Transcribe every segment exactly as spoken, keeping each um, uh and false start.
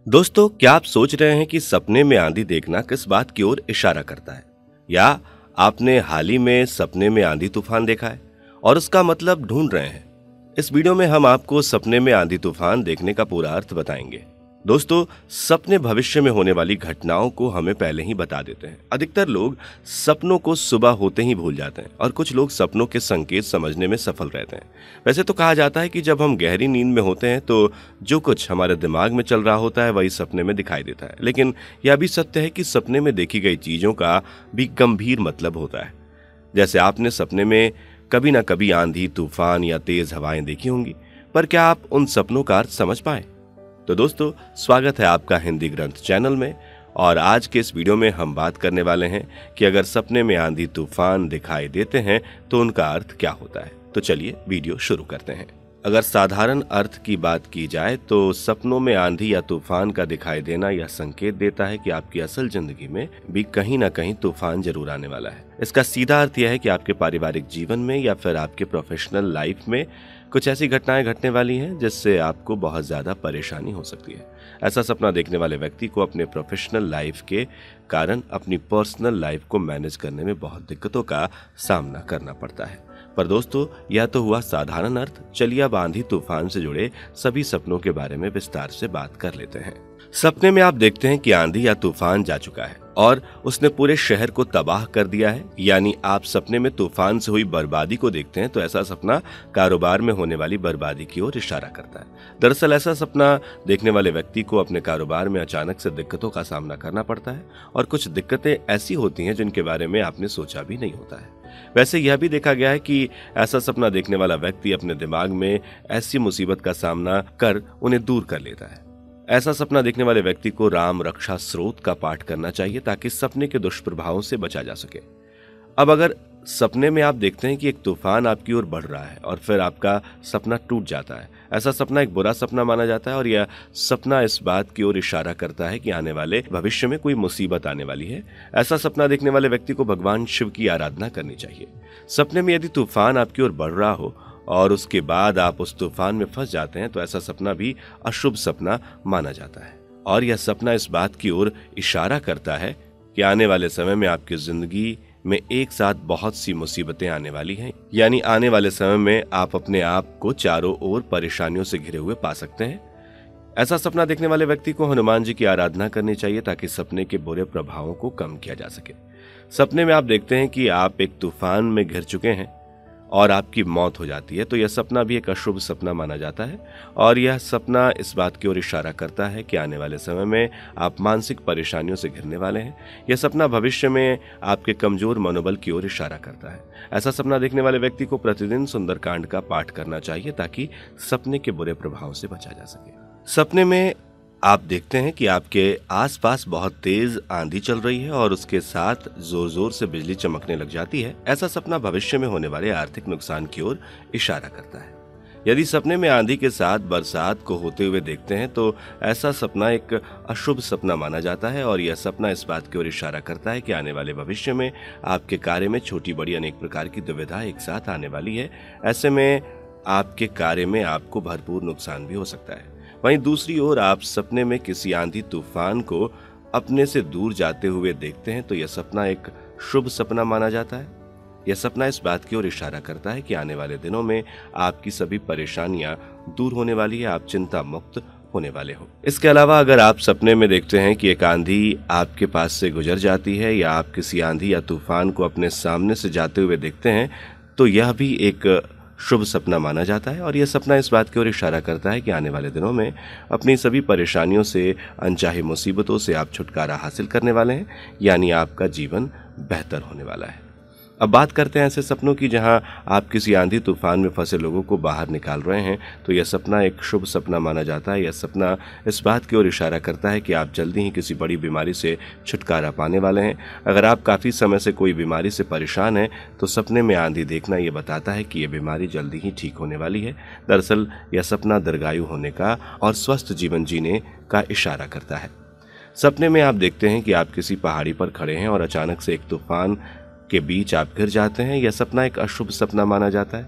दोस्तों, क्या आप सोच रहे हैं कि सपने में आंधी देखना किस बात की ओर इशारा करता है? या आपने हाल ही में सपने में आंधी तूफान देखा है और उसका मतलब ढूंढ रहे हैं? इस वीडियो में हम आपको सपने में आंधी तूफान देखने का पूरा अर्थ बताएंगे। दोस्तों, सपने भविष्य में होने वाली घटनाओं को हमें पहले ही बता देते हैं। अधिकतर लोग सपनों को सुबह होते ही भूल जाते हैं और कुछ लोग सपनों के संकेत समझने में सफल रहते हैं। वैसे तो कहा जाता है कि जब हम गहरी नींद में होते हैं तो जो कुछ हमारे दिमाग में चल रहा होता है वही सपने में दिखाई देता है। लेकिन यह भी सत्य है कि सपने में देखी गई चीजों का भी गंभीर मतलब होता है। जैसे आपने सपने में कभी ना कभी आंधी, तूफान या तेज हवाएं देखी होंगी, पर क्या आप उन सपनों का अर्थ समझ पाए? तो दोस्तों, स्वागत है आपका हिंदी ग्रंथ चैनल में। और आज के इस वीडियो में हम बात करने वाले हैं कि अगर सपने में आंधी तूफान दिखाई देते हैं तो उनका अर्थ क्या होता है। तो चलिए वीडियो शुरू करते हैं। अगर साधारण अर्थ की बात की जाए तो सपनों में आंधी या तूफान का दिखाई देना यह संकेत देता है कि आपकी असल जिंदगी में भी कहीं ना कहीं तूफान जरूर आने वाला है। इसका सीधा अर्थ यह है कि आपके पारिवारिक जीवन में या फिर आपके प्रोफेशनल लाइफ में कुछ ऐसी घटनाएं घटने वाली हैं जिससे आपको बहुत ज्यादा परेशानी हो सकती है। ऐसा सपना देखने वाले व्यक्ति को अपने प्रोफेशनल लाइफ के कारण अपनी पर्सनल लाइफ को मैनेज करने में बहुत दिक्कतों का सामना करना पड़ता है। पर दोस्तों, यह तो हुआ साधारण अर्थ। चलिए अब आंधी तूफान से जुड़े सभी सपनों के बारे में विस्तार से बात कर लेते हैं। सपने में आप देखते हैं कि आंधी या तूफान जा चुका है और उसने पूरे शहर को तबाह कर दिया है, यानी आप सपने में तूफान से हुई बर्बादी को देखते हैं, तो ऐसा सपना कारोबार में होने वाली बर्बादी की ओर इशारा करता है। दरअसल ऐसा सपना देखने वाले व्यक्ति को अपने कारोबार में अचानक से दिक्कतों का सामना करना पड़ता है और कुछ दिक्कतें ऐसी होती हैं जिनके बारे में आपने सोचा भी नहीं होता है। वैसे यह भी देखा गया है कि ऐसा सपना देखने वाला व्यक्ति अपने दिमाग में ऐसी मुसीबत का सामना कर उन्हें दूर कर लेता है। ऐसा सपना देखने वाले व्यक्ति को राम रक्षा स्रोत का पाठ करना चाहिए ताकि सपने के दुष्प्रभावों से बचा जा सके। अब अगर सपने में आप देखते हैं कि एक तूफान आपकी ओर बढ़ रहा है और फिर आपका सपना टूट जाता है, ऐसा सपना एक बुरा सपना माना जाता है और यह सपना इस बात की ओर इशारा करता है कि आने वाले भविष्य में कोई मुसीबत आने वाली है। ऐसा सपना देखने वाले व्यक्ति को भगवान शिव की आराधना करनी चाहिए। सपने में यदि तूफान आपकी ओर बढ़ रहा हो और उसके बाद आप उस तूफान में फंस जाते हैं तो ऐसा सपना भी अशुभ सपना माना जाता है और यह सपना इस बात की ओर इशारा करता है कि आने वाले समय में आपकी जिंदगी में एक साथ बहुत सी मुसीबतें आने वाली हैं, यानी आने वाले समय में आप अपने आप को चारों ओर परेशानियों से घिरे हुए पा सकते हैं। ऐसा सपना देखने वाले व्यक्ति को हनुमान जी की आराधना करनी चाहिए ताकि सपने के बुरे प्रभावों को कम किया जा सके। सपने में आप देखते हैं कि आप एक तूफान में घिर चुके हैं और आपकी मौत हो जाती है, तो यह सपना भी एक अशुभ सपना माना जाता है और यह सपना इस बात की ओर इशारा करता है कि आने वाले समय में आप मानसिक परेशानियों से घिरने वाले हैं। यह सपना भविष्य में आपके कमजोर मनोबल की ओर इशारा करता है। ऐसा सपना देखने वाले व्यक्ति को प्रतिदिन सुंदरकांड का पाठ करना चाहिए ताकि सपने के बुरे प्रभाव से बचा जा सके। सपने में आप देखते हैं कि आपके आसपास बहुत तेज आंधी चल रही है और उसके साथ जोर जोर से बिजली चमकने लग जाती है। ऐसा सपना भविष्य में होने वाले आर्थिक नुकसान की ओर इशारा करता है। यदि सपने में आंधी के साथ बरसात को होते हुए देखते हैं तो ऐसा सपना एक अशुभ सपना माना जाता है और यह सपना इस बात की ओर इशारा करता है कि आने वाले भविष्य में आपके कार्य में छोटी बड़ी अनेक प्रकार की दुविधा एक साथ आने वाली है। ऐसे में आपके कार्य में आपको भरपूर नुकसान भी हो सकता है। वहीं दूसरी ओर आप सपने में किसी आंधी तूफान को अपने से दूर जाते हुए देखते हैं तो यह सपना एक शुभ सपना माना जाता है। यह सपना इस बात की ओर इशारा करता है कि आने वाले दिनों में आपकी सभी परेशानियां दूर होने वाली है, आप चिंता मुक्त होने वाले हो। इसके अलावा अगर आप सपने में देखते हैं कि एक आंधी आपके पास से गुजर जाती है या आप किसी आंधी या तूफान को अपने सामने से जाते हुए देखते हैं तो यह भी एक शुभ सपना माना जाता है और यह सपना इस बात की ओर इशारा करता है कि आने वाले दिनों में अपनी सभी परेशानियों से, अनचाही मुसीबतों से आप छुटकारा हासिल करने वाले हैं, यानी आपका जीवन बेहतर होने वाला है। अब बात करते हैं ऐसे सपनों की जहां आप किसी आंधी तूफान में फंसे लोगों को बाहर निकाल रहे हैं, तो यह सपना एक शुभ सपना माना जाता है। यह सपना इस बात की ओर इशारा करता है कि आप जल्दी ही किसी बड़ी बीमारी से छुटकारा पाने वाले हैं। अगर आप काफ़ी समय से कोई बीमारी से परेशान हैं तो सपने में आंधी देखना यह बताता है कि यह बीमारी जल्दी ही ठीक होने वाली है। दरअसल यह सपना दीर्घायु होने का और स्वस्थ जीवन जीने का इशारा करता है। सपने में आप देखते हैं कि आप किसी पहाड़ी पर खड़े हैं और अचानक से एक तूफान के बीच आप गिर जाते हैं। यह सपना एक अशुभ सपना माना जाता है।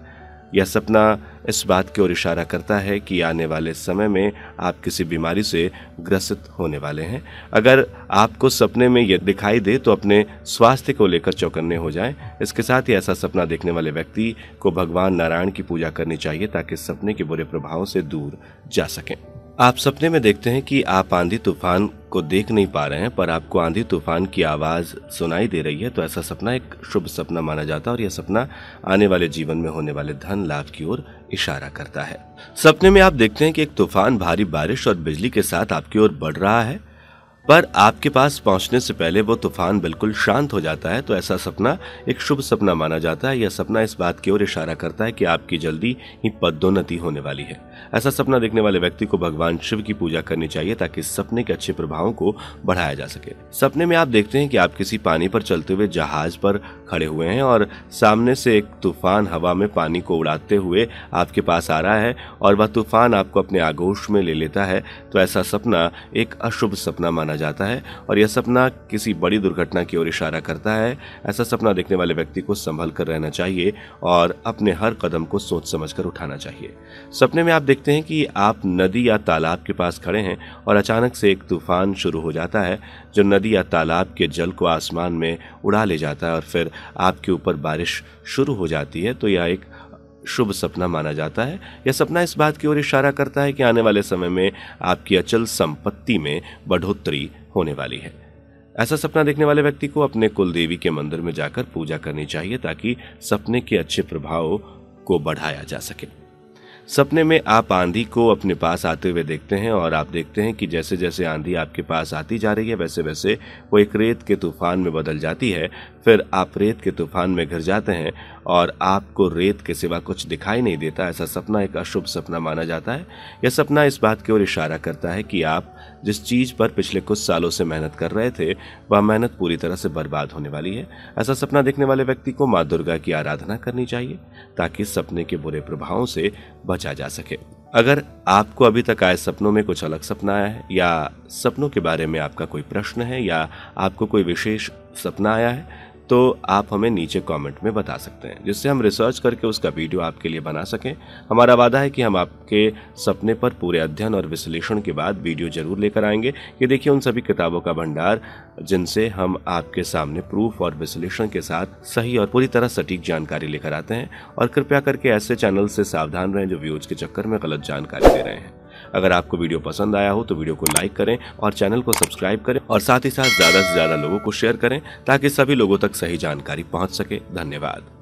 यह सपना इस बात की ओर इशारा करता है कि आने वाले समय में आप किसी बीमारी से ग्रसित होने वाले हैं। अगर आपको सपने में यह दिखाई दे तो अपने स्वास्थ्य को लेकर चौकन्ने हो जाएं। इसके साथ ही ऐसा सपना देखने वाले व्यक्ति को भगवान नारायण की पूजा करनी चाहिए ताकि सपने के बुरे प्रभावों से दूर जा सकें। आप सपने में देखते हैं कि आप आंधी तूफान को देख नहीं पा रहे हैं पर आपको आंधी तूफान की आवाज सुनाई दे रही है, तो ऐसा सपना एक शुभ सपना माना जाता है और यह सपना आने वाले जीवन में होने वाले धन लाभ की ओर इशारा करता है। सपने में आप देखते हैं कि एक तूफान भारी बारिश और बिजली के साथ आपकी ओर बढ़ रहा है, पर आपके पास पहुंचने से पहले वो तूफान बिल्कुल शांत हो जाता है, तो ऐसा सपना एक शुभ सपना माना जाता है। यह सपना इस बात की ओर इशारा करता है कि आपकी जल्दी ही पदोन्नति होने वाली है। ऐसा सपना देखने वाले व्यक्ति को भगवान शिव की पूजा करनी चाहिए ताकि सपने के अच्छे प्रभावों को बढ़ाया जा सके। सपने में आप देखते हैं कि आप किसी पानी पर चलते हुए जहाज पर खड़े हुए हैं और सामने से एक तूफान हवा में पानी को उड़ाते हुए आपके पास आ रहा है और वह तूफान आपको अपने आगोश में ले लेता है, तो ऐसा सपना एक अशुभ सपना माना जाता है और यह सपना किसी बड़ी दुर्घटना की ओर इशारा करता है। ऐसा सपना देखने वाले व्यक्ति को संभल कर रहना चाहिए और अपने हर कदम को सोच समझकर उठाना चाहिए। सपने में आप देखते हैं कि आप नदी या तालाब के पास खड़े हैं और अचानक से एक तूफान शुरू हो जाता है जो नदी या तालाब के जल को आसमान में उड़ा ले जाता है और फिर आपके ऊपर बारिश शुरू हो जाती है, तो यह एक शुभ सपना माना जाता है। यह सपना इस बात की ओर इशारा करता है कि आने वाले समय में आपकी अचल संपत्ति में बढ़ोतरी होने वाली है। ऐसा सपना देखने वाले व्यक्ति को अपने कुल देवी के मंदिर में जाकर पूजा करनी चाहिए ताकि सपने के अच्छे प्रभाव को बढ़ाया जा सके। सपने में आप आंधी को अपने पास आते हुए देखते हैं और आप देखते हैं कि जैसे जैसे आंधी आपके पास आती जा रही है वैसे वैसे वो एक रेत के तूफान में बदल जाती है। फिर आप रेत के तूफान में घिर जाते हैं और आपको रेत के सिवा कुछ दिखाई नहीं देता। ऐसा सपना एक अशुभ सपना माना जाता है। यह सपना इस बात की ओर इशारा करता है कि आप जिस चीज पर पिछले कुछ सालों से मेहनत कर रहे थे वह मेहनत पूरी तरह से बर्बाद होने वाली है। ऐसा सपना देखने वाले व्यक्ति को माँ दुर्गा की आराधना करनी चाहिए ताकि सपने के बुरे प्रभावों से बचा जा सके। अगर आपको अभी तक आए सपनों में कुछ अलग सपना आया है या सपनों के बारे में आपका कोई प्रश्न है या आपको कोई विशेष सपना आया है तो आप हमें नीचे कमेंट में बता सकते हैं, जिससे हम रिसर्च करके उसका वीडियो आपके लिए बना सकें। हमारा वादा है कि हम आपके सपने पर पूरे अध्ययन और विश्लेषण के बाद वीडियो जरूर लेकर आएंगे। ये देखिए उन सभी किताबों का भंडार जिनसे हम आपके सामने प्रूफ और विश्लेषण के साथ सही और पूरी तरह सटीक जानकारी लेकर आते हैं। और कृपया करके ऐसे चैनल से सावधान रहें जो व्यूज के चक्कर में गलत जानकारी दे रहे हैं। अगर आपको वीडियो पसंद आया हो तो वीडियो को लाइक करें और चैनल को सब्सक्राइब करें और साथ ही साथ ज्यादा से ज्यादा लोगों को शेयर करें ताकि सभी लोगों तक सही जानकारी पहुंच सके। धन्यवाद।